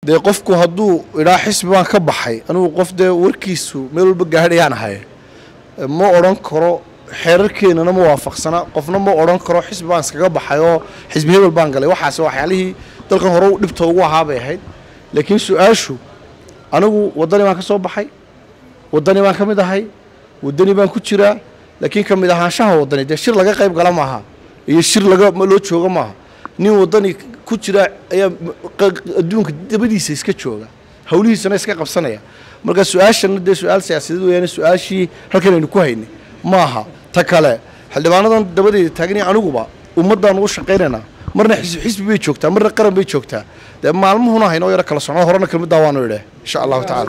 dee qofku hadduu idhaa xisbi baan ka baxay anigu qof dee warkiisu meel walba gaadhayaan ahay ma odhan karo xeerarkeenana ma waafaqsana qofna ma odhan karo xisbi baan iskaga baxay oo xisbi hebel baan galay waxaas waxyaalihii dalkan hore dhibta ugu ahaa bay ahayd laakiin su'aashu anigu wadani baan ka soo baxay wadani baan ka mid ahay wadani baan ku jiraa laakiin ka mid ahaanshaha wadani dee shir laga qayb gala maaha iyo shir loo jooga maaha nin wadani ku jira ayaa adduunka dabadiisa iska jooga hawlihiisana iska qabsanaya marka su'aashan dee su'aal siyaasadeed weeyaan su'aashii halkan aynu ku haynay maaha ta kale xildhibaanadan dabadeeda taagnay aniguba ummadaan u shaqeynayna marna xisbi bay joogtaa marna qaran bay joogtaa dee maalmuhuna haynoo yara kala socno horena kelmaddaa waanu idhe insha allahu tacaala